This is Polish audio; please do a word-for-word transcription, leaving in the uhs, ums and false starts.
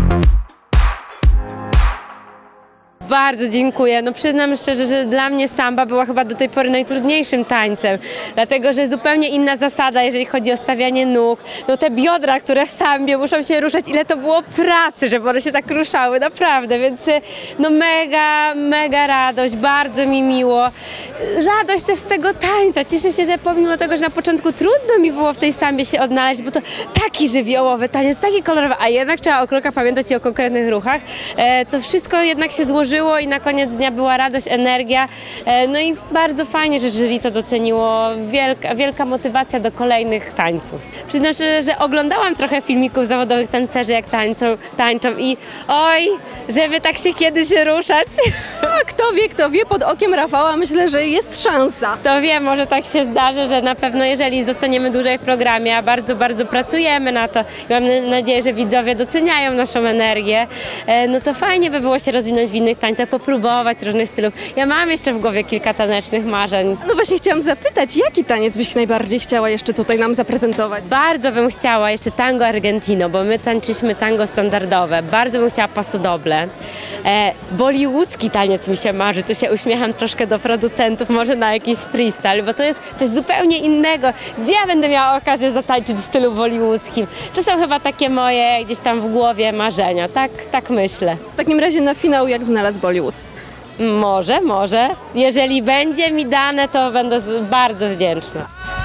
Bardzo dziękuję. No przyznam szczerze, że dla mnie samba była chyba do tej pory najtrudniejszym tańcem, dlatego że zupełnie inna zasada, jeżeli chodzi o stawianie nóg. No te biodra, które w sambie muszą się ruszać, ile to było pracy, żeby one się tak ruszały, naprawdę, więc no mega, mega radość, bardzo mi miło. Radość też z tego tańca. Cieszę się, że pomimo tego, że na początku trudno mi było w tej sambie się odnaleźć, bo to taki żywiołowy taniec, taki kolorowy, a jednak trzeba o krokach pamiętać i o konkretnych ruchach. E, to wszystko jednak się złożyło i na koniec dnia była radość, energia. No i bardzo fajnie, że jury to doceniło. Wielka, wielka motywacja do kolejnych tańców. Przyznam szczerze, że oglądałam trochę filmików zawodowych tancerzy, jak tańczą, tańczą i oj, żeby tak się kiedyś ruszać. A kto wie, kto wie, pod okiem Rafała myślę, że jest szansa. To wiem, może tak się zdarzy, że na pewno jeżeli zostaniemy dłużej w programie, a bardzo, bardzo pracujemy na to i mam nadzieję, że widzowie doceniają naszą energię, no to fajnie by było się rozwinąć w innych tańcach, popróbować różnych stylów. Ja mam jeszcze w głowie kilka tanecznych marzeń. No właśnie chciałam zapytać, jaki taniec byś najbardziej chciała jeszcze tutaj nam zaprezentować? Bardzo bym chciała jeszcze tango argentino, bo my tańczyliśmy tango standardowe. Bardzo bym chciała paso doble. E, bollywoodzki taniec mi się marzy, tu się uśmiecham troszkę do producentów, może na jakiś freestyle, bo to jest coś zupełnie innego. Gdzie ja będę miała okazję zatańczyć w stylu bollywoodzkim? To są chyba takie moje gdzieś tam w głowie marzenia, tak, tak myślę. W takim razie na finał jak znalazł Bollywood? Może, może. Jeżeli będzie mi dane, to będę bardzo wdzięczna.